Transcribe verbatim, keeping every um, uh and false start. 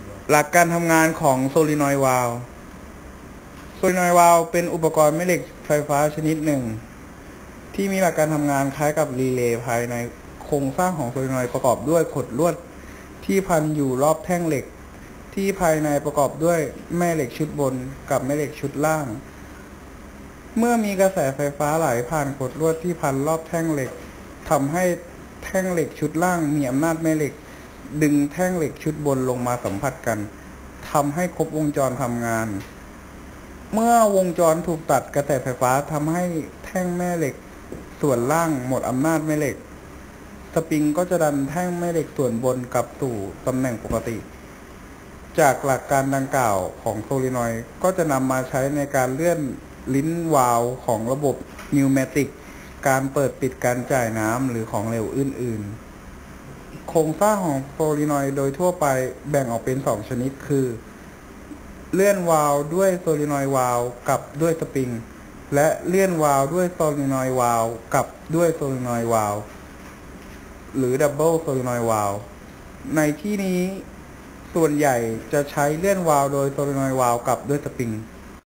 หลักการทำงานของโซลินอยด์วาล์วโซลินอยด์วาล์วเป็นอุปกรณ์แม่เหล็กไฟฟ้าชนิดหนึ่งที่มีหลักการทำงานคล้ายกับรีเลย์ภายในโครงสร้างของโซลินอยด์ประกอบด้วยขดลวดที่พันอยู่รอบแท่งเหล็กที่ภายในประกอบด้วยแม่เหล็กชุดบนกับแม่เหล็กชุดล่างเมื่อมีกระแสไฟฟ้าไหลผ่านขดลวดที่พันรอบแท่งเหล็กทำให้แท่งเหล็กชุดล่างมีอำนาจแม่เหล็กดึงแท่งเหล็กชุดบนลงมาสัมผัสกันทำให้ครบวงจรทำงานเมื่อวงจรถูกตัดกระแสไฟฟ้าทำให้แท่งแม่เหล็กส่วนล่างหมดอำนาจแม่เหล็กสปริงก็จะดันแท่งแม่เหล็กส่วนบนกลับสู่ตำแหน่งปกติจากหลักการดังกล่าวของโซลินอยด์ก็จะนำมาใช้ในการเลื่อนลิ้นวาล์วของระบบนิวแมติกการเปิดปิดการจ่ายน้ำหรือของเหลวอื่นๆโครงสร้างของโซลินอยด์โดยทั่วไปแบ่งออกเป็นสองชนิดคือเลื่อนวาล์วด้วยโซลินอยด์วาล์วกับด้วยสปริงและเลื่อนวาล์วด้วยโซลินอยด์วาล์วกับด้วยโซลินอยด์วาล์วหรือดับเบิลโซลินอยด์วาล์วในที่นี้ส่วนใหญ่จะใช้เลื่อนวาล์วโดยโซลินอยด์วาล์วกับด้วยสปริง